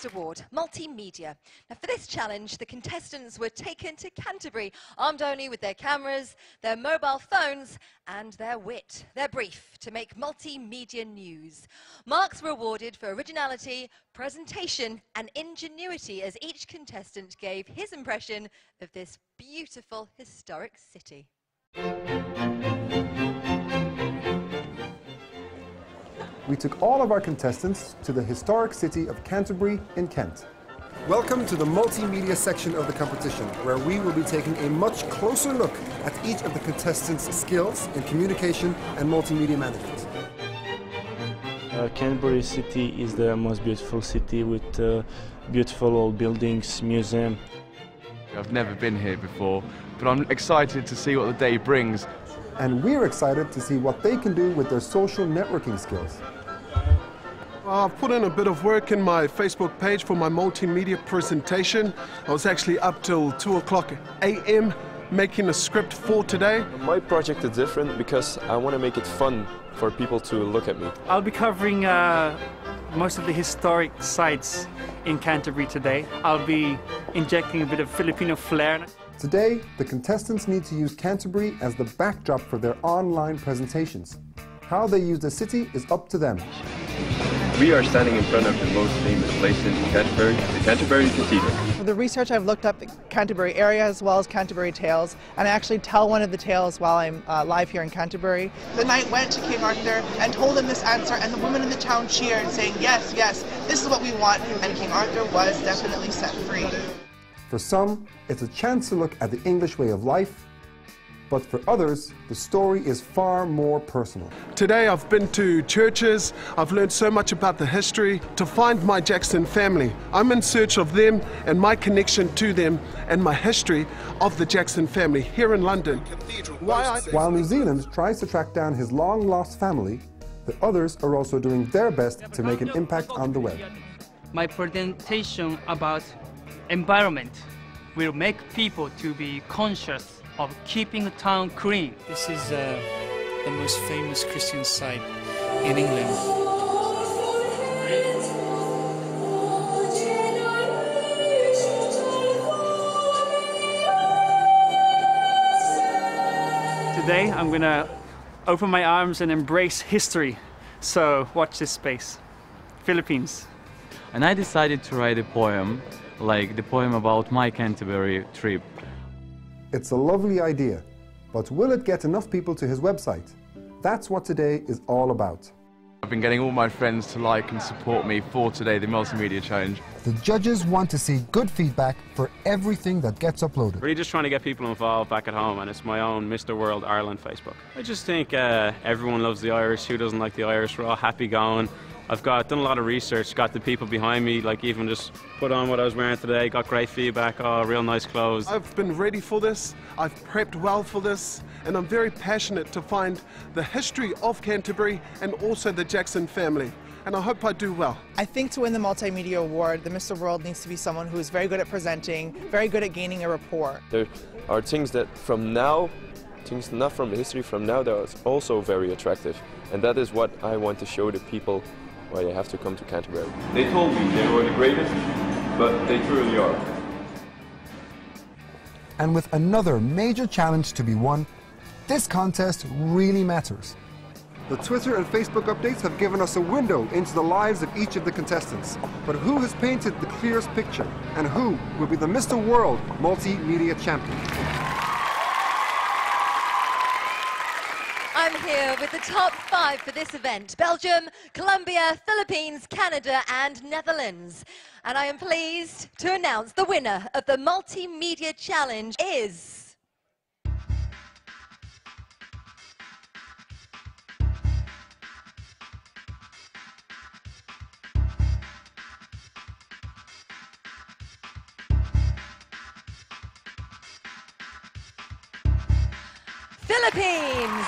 first award, multimedia. Now for this challenge, the contestants were taken to Canterbury, armed only with their cameras, their mobile phones and their wit. Their brief to make multimedia news. Marks were awarded for originality, presentation and ingenuity as each contestant gave his impression of this beautiful historic city. We took all of our contestants to the historic city of Canterbury in Kent. Welcome to the multimedia section of the competition, where we will be taking a much closer look at each of the contestants' skills in communication and multimedia management. Canterbury city is the most beautiful city with beautiful old buildings, museum. I've never been here before, but I'm excited to see what the day brings. And we're excited to see what they can do with their social networking skills. I've put in a bit of work in my Facebook page for my multimedia presentation. I was actually up till 2:00 a.m. making a script for today. My project is different because I want to make it fun for people to look at me. I'll be covering most of the historic sites in Canterbury today. I'll be injecting a bit of Filipino flair. Today, the contestants need to use Canterbury as the backdrop for their online presentations. How they use the city is up to them. We are standing in front of the most famous place in Canterbury, the Canterbury Cathedral. For the research, I've looked up the Canterbury area as well as Canterbury tales, and I actually tell one of the tales while I'm live here in Canterbury. The knight went to King Arthur and told him this answer, and the women in the town cheered, saying, "Yes, yes, this is what we want," and King Arthur was definitely set free. For some, it's a chance to look at the English way of life, but for others, the story is far more personal. Today I've been to churches, I've learned so much about the history. To find my Jackson family, I'm in search of them and my connection to them and my history of the Jackson family here in London. While New Zealand tries to track down his long-lost family, the others are also doing their best to make an impact on the web. My presentation about environment will make people to be conscious of keeping the town clean. This is the most famous Christian site in England. Today I'm going to open my arms and embrace history. So watch this space. Philippines. And I decided to write a poem, like the poem about my Canterbury trip. It's a lovely idea, but will it get enough people to his website? That's what today is all about. I've been getting all my friends to like and support me for today, the multimedia challenge. The judges want to see good feedback for everything that gets uploaded. Really just trying to get people involved back at home, and it's my own Mr. World Ireland Facebook. I just think everyone loves the Irish. Who doesn't like the Irish? We're all happy going. I've done a lot of research, got the people behind me, like even just put on what I was wearing today, got great feedback, oh, real nice clothes. I've been ready for this, I've prepped well for this, and I'm very passionate to find the history of Canterbury and also the Jackson family. And I hope I do well. I think to win the Multimedia Award, the Mr. World needs to be someone who is very good at presenting, very good at gaining a rapport. There are things that from now, things not from the history from now, that are also very attractive. And that is what I want to show the people why they have to come to Canterbury. They told me they were the greatest, but they truly are. And with another major challenge to be won, this contest really matters. The Twitter and Facebook updates have given us a window into the lives of each of the contestants. But who has painted the clearest picture? And who will be the Mr. World Multimedia Champion? I'm here with the top 5 for this event: Belgium, Colombia, Philippines, Canada and Netherlands. And I am pleased to announce the winner of the Multimedia Challenge is... Philippines!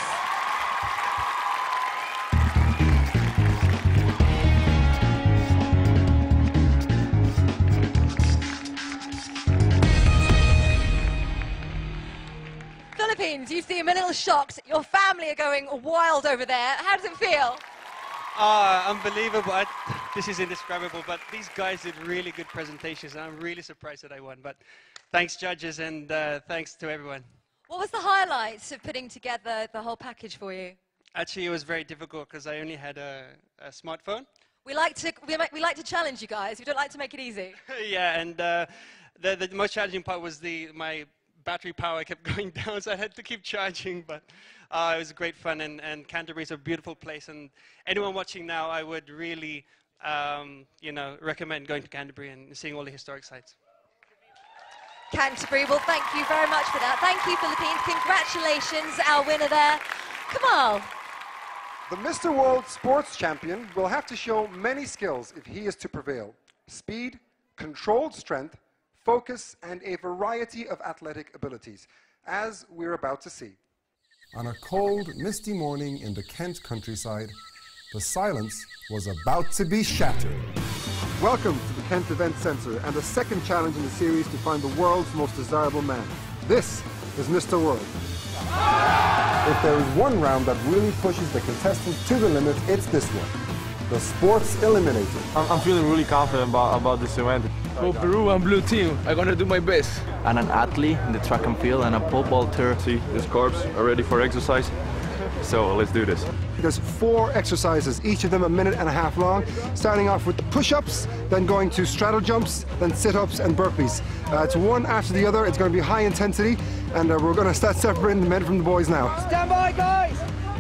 Philippines, you seem a little shocked. Your family are going wild over there. How does it feel? Unbelievable. this is indescribable, but these guys did really good presentations, and I'm really surprised that I won. But thanks, judges, and thanks to everyone. What was the highlight of putting together the whole package for you? Actually, it was very difficult because I only had a smartphone. We like to challenge you guys. We don't like to make it easy. Yeah, and the most challenging part was my battery power kept going down, so I had to keep charging. But it was great fun, and Canterbury is a beautiful place. And anyone watching now, I would really, recommend going to Canterbury and seeing all the historic sites. Canterbury, well, thank you very much for that. Thank you, Philippines. Congratulations, our winner there, Kamal. The Mr. World sports champion will have to show many skills if he is to prevail. Speed, controlled strength, focus, and a variety of athletic abilities, as we're about to see. On a cold, misty morning in the Kent countryside, the silence was about to be shattered. Welcome to the Kent Event Centre and the second challenge in the series to find the world's most desirable man. This is Mr. World. If there is one round that really pushes the contestants to the limit, it's this one. The Sports Eliminator. I'm feeling really confident about this event. For Peru and blue team, I'm gonna do my best. I'm an athlete in the track and field and a pole vaulter. See, these corps are ready for exercise. So let's do this. There's 4 exercises, each of them a minute and a half long, starting off with the push-ups, then going to straddle jumps, then sit-ups and burpees. It's one after the other. It's going to be high intensity, and we're going to start separating the men from the boys now. Stand by, guys!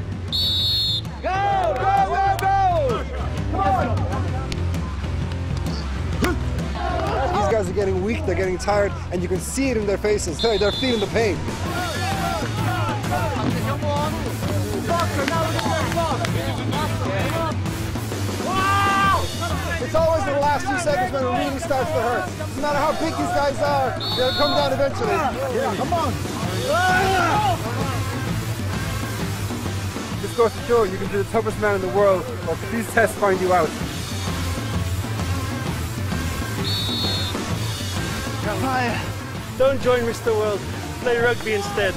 Go, go, go, go! Come on! These guys are getting weak, they're getting tired, and you can see it in their faces. They're feeling the pain. It's always in the last few seconds when it really starts to hurt. No matter how big these guys are, they'll come down eventually. Yeah, come on. This goes to show you can be the toughest man in the world, but these tests find you out. Don't join Mr. World. Play rugby instead.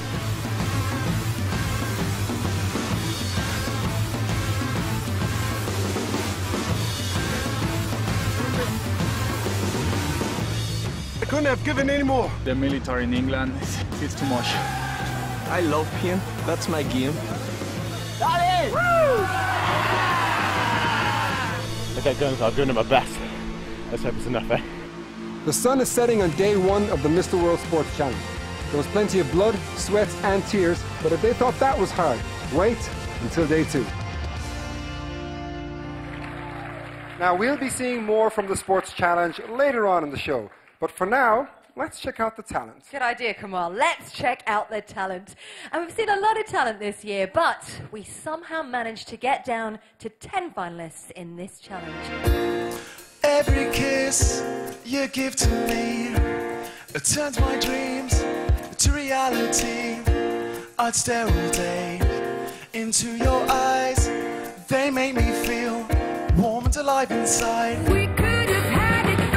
I couldn't have given any more. The military in England, it's too much. I love him. That's my game. Okay, guns, I'm doing my best. Let's hope it's enough, eh? The sun is setting on day 1 of the Mr. World Sports Challenge. There was plenty of blood, sweat, and tears, but if they thought that was hard, wait until day 2. Now, we'll be seeing more from the Sports Challenge later on in the show, but for now, let's check out the talent. Good idea, Kamal. Let's check out the talent. And we've seen a lot of talent this year, but we somehow managed to get down to 10 finalists in this challenge. Every kiss you give to me turns my dreams to reality. I'd stare all day into your eyes. They make me feel warm and alive inside. We could have had it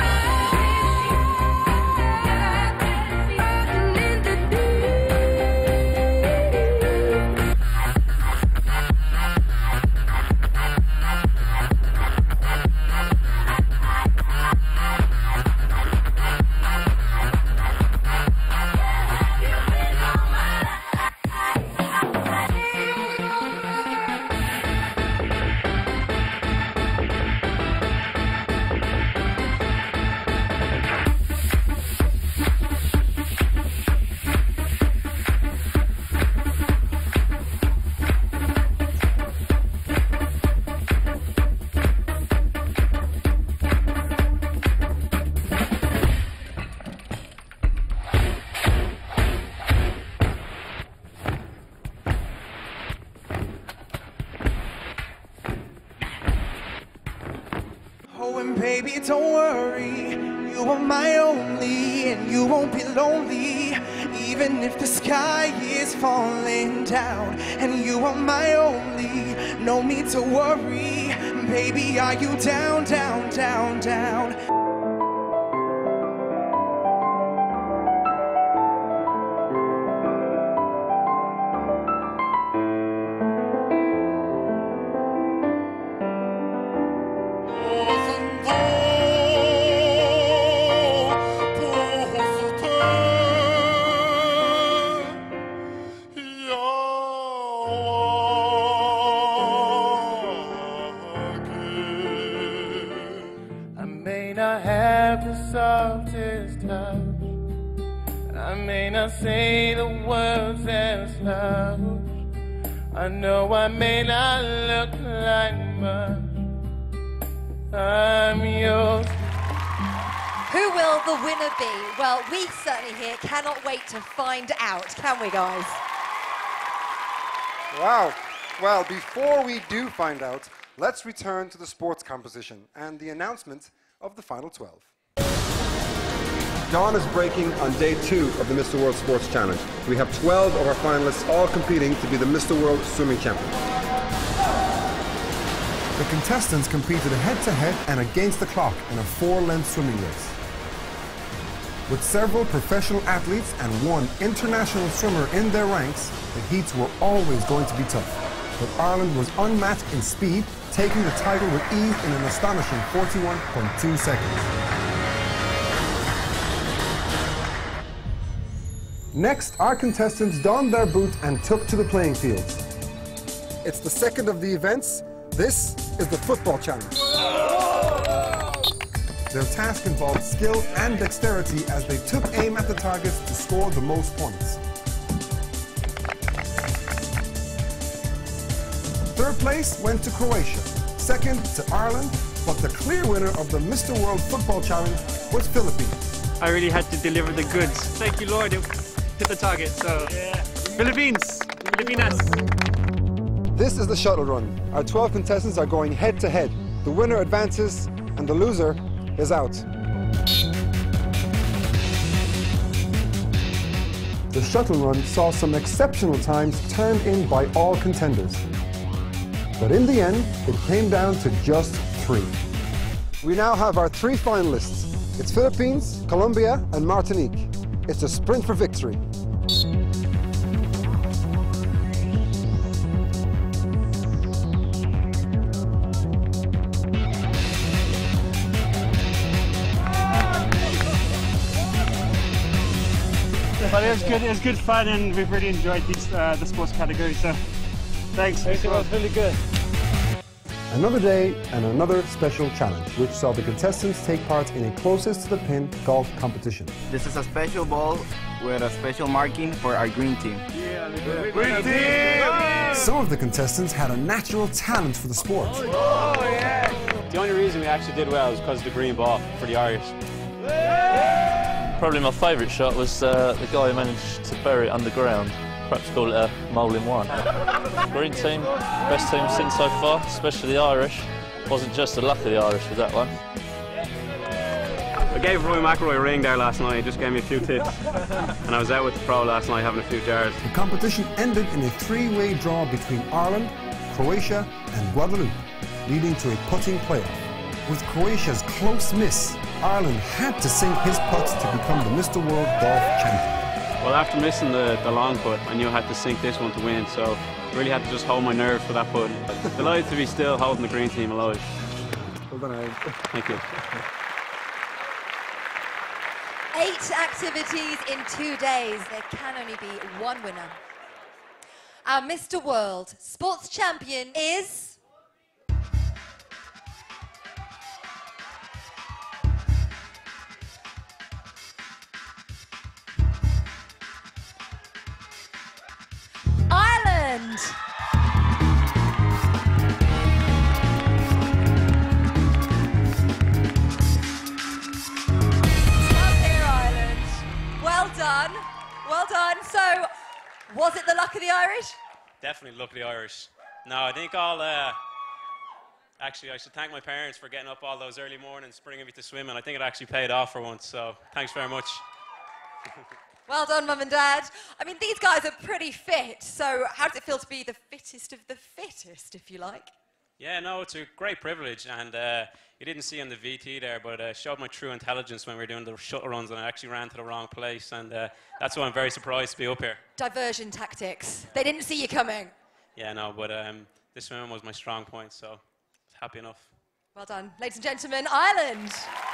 baby, don't worry, you are my only, and you won't be lonely, even if the sky is falling down, and you are my only, no need to worry, baby, are you down, down, down, down? much. I may not say the words as loud. I know I may not look like much. I'm yours. Who will the winner be? Well, we certainly here cannot wait to find out, can we, guys? Wow. Well, before we do find out, let's return to the sports composition and the announcement of the final 12. Dawn is breaking on day 2 of the Mr. World Sports Challenge. We have 12 of our finalists all competing to be the Mr. World Swimming Champion. The contestants competed head-to-head and against the clock in a 4-length swimming race. With several professional athletes and one international swimmer in their ranks, the heats were always going to be tough. But Ireland was unmatched in speed, taking the title with ease in an astonishing 41.2 seconds. Next, our contestants donned their boots and took to the playing fields. It's the second of the events. This is the football challenge. Their task involved skill and dexterity as they took aim at the targets to score the most points. Third place went to Croatia, second to Ireland, but the clear winner of the Mr. World Football Challenge was Philippines. I really had to deliver the goods. Thank you, Lord. It hit the target, so... Yeah. Philippines! Filipinas! This is the shuttle run. Our 12 contestants are going head-to-head. The winner advances, and the loser is out. The shuttle run saw some exceptional times turned in by all contenders. But in the end, it came down to just 3. We now have our 3 finalists. It's Philippines, Colombia, and Martinique. It's a sprint for victory. But it was good fun, and we've really enjoyed the sports category, so thanks. It was really good. Another day and another special challenge, which saw the contestants take part in a closest to the pin golf competition. This is a special ball with a special marking for our green team. Yeah, green team! Some of the contestants had a natural talent for the sport. Oh, yeah. The only reason we actually did well was because of the green ball for the Irish. Probably my favourite shot was the guy who managed to bury it underground. Perhaps call it a mole-in-one. Green team, best team since so far, especially the Irish. Wasn't just the luck of the Irish with that one. I gave Roy McIlroy a ring there last night. He just gave me a few tips. And I was out with the pro last night having a few jars. The competition ended in a 3-way draw between Ireland, Croatia and Guadeloupe, leading to a putting playoff. With Croatia's close miss, Ireland had to sink his putts to become the Mr. World Golf Champion. Well, after missing the long putt, I knew I had to sink this one to win, so really had to just hold my nerve for that putt. Delighted to be still holding the green team alive. Well done, Aaron. Thank you. 8 activities in 2 days. There can only be one winner. Our Mr. World Sports Champion is... Ireland! Up here, Ireland. Well done. Well done. So, was it the luck of the Irish? Definitely luck of the Irish. No, I think actually, I should thank my parents for getting up all those early mornings, bringing me to swimming. I think it actually paid off for once, so thanks very much. Well done, Mum and Dad. I mean, these guys are pretty fit, so how does it feel to be the fittest of the fittest, if you like? Yeah, no, it's a great privilege, and you didn't see on the VT there, but showed my true intelligence when we were doing the shuttle runs, and I actually ran to the wrong place, and that's why I'm very surprised to be up here. Diversion tactics. They didn't see you coming. Yeah, no, but this swimming was my strong point, so happy enough. Well done. Ladies and gentlemen, Ireland.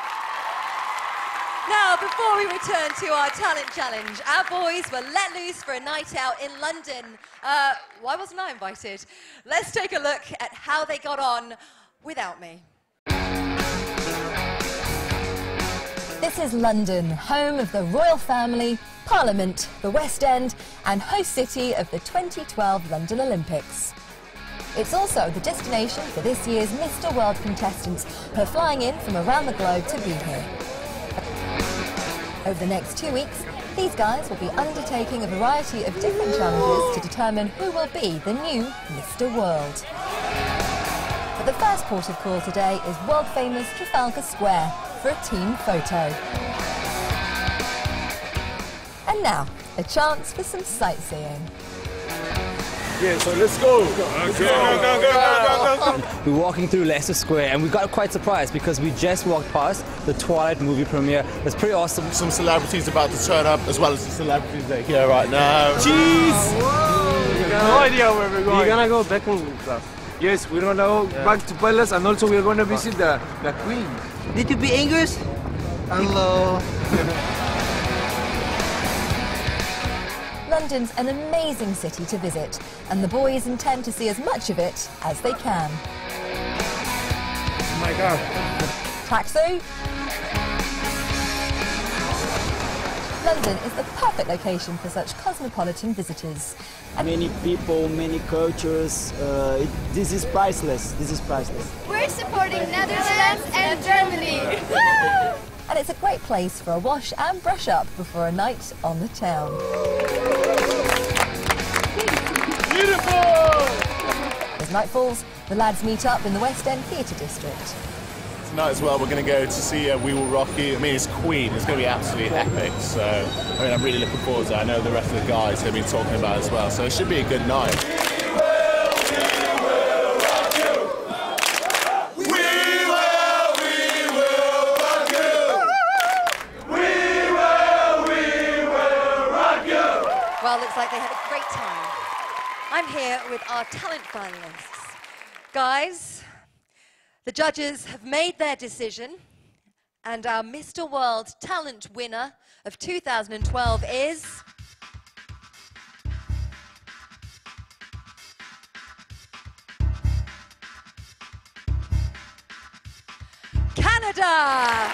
Now, before we return to our talent challenge, our boys were let loose for a night out in London. Why wasn't I invited? Let's take a look at how they got on without me. This is London, home of the royal family, Parliament, the West End, and host city of the 2012 London Olympics. It's also the destination for this year's Mr. World contestants who are flying in from around the globe to be here. Over the next 2 weeks, these guys will be undertaking a variety of different challenges to determine who will be the new Mr. World. But the first port of call today is world-famous Trafalgar Square for a team photo. And now, a chance for some sightseeing. Yeah, so let's go. Go. We're walking through Leicester Square and we got quite surprised because we just walked past the Twilight movie premiere. That's pretty awesome. Some celebrities about to turn up, as well as the celebrities that are here right now. Cheese! No idea where we're going. We're gonna go back home class. Yes, we're gonna go back to Palace, and also we're gonna visit the Queen. Did you be English? Hello. London's an amazing city to visit, and the boys intend to see as much of it as they can. Oh my God. Taxi! London is the perfect location for such cosmopolitan visitors. Many people, many cultures. This is priceless. This is priceless. We're supporting Netherlands and Germany. And it's a great place for a wash and brush up before a night on the town. Beautiful! As night falls, the lads meet up in the West End Theatre District. Tonight as well, we're going to go to see We Will Rock You. I mean, it's Queen. It's going to be absolutely epic. So, I mean, I'm really looking forward to it. I know the rest of the guys have been talking about it as well. So it should be a good night. Well, looks like they had a great time. I'm here with our talent finalists. Guys, the judges have made their decision, and our Mr. World talent winner of 2012 is... Canada!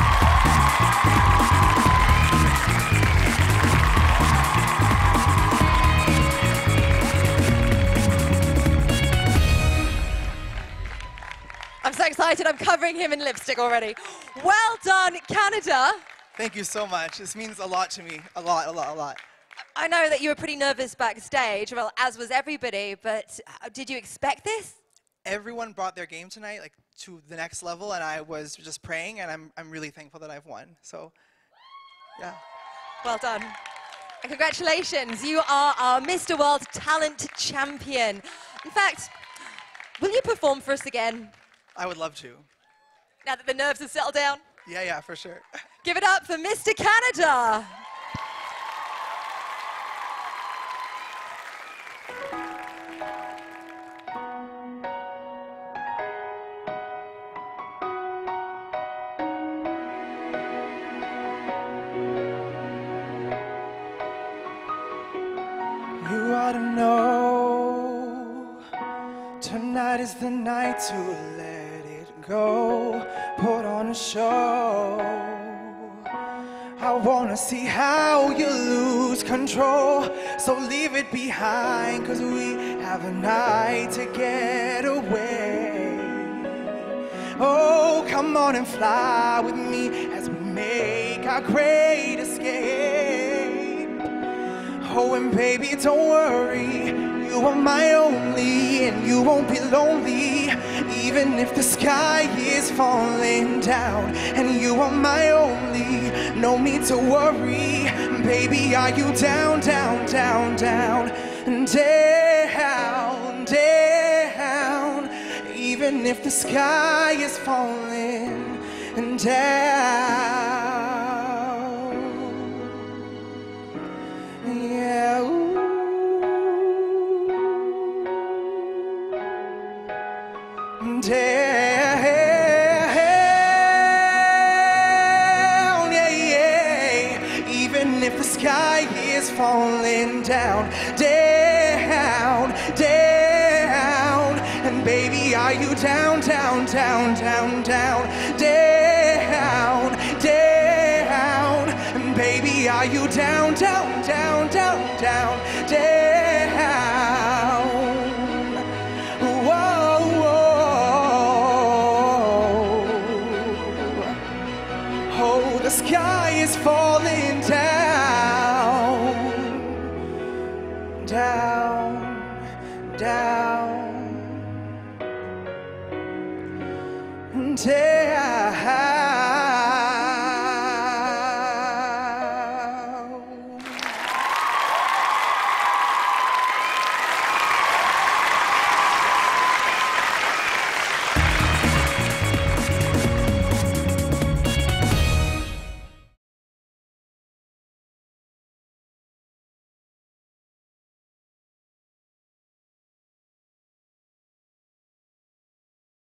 I'm so excited, I'm covering him in lipstick already. Well done, Canada. Thank you so much. This means a lot to me. A lot. I know that you were pretty nervous backstage, well, as was everybody, but did you expect this? Everyone brought their game tonight, like, to the next level, and I was just praying, and I'm really thankful that I've won. So, yeah. Well done. And congratulations, you are our Mr. World Talent Champion. In fact, will you perform for us again? I would love to. Now that the nerves have settled down? Yeah, for sure. Give it up for Mr. Canada. You ought to know tonight is the night to let it go. Put on a show. I wanna see how you lose control. So leave it behind, 'cause we have a night to get away. Oh, come on and fly with me as we make our great escape. Oh, and baby, don't worry, you are my only, and you won't be lonely, even if the sky is falling down. And you are my only, no need to worry, baby, are you down, down, down, down, down, down, even if the sky is falling down. Yeah, ooh. Down, yeah. Even if the sky is falling down, down, down. And baby, are you down, down, down, down, down, down, down? Baby, are you down, down, down, down, down, down?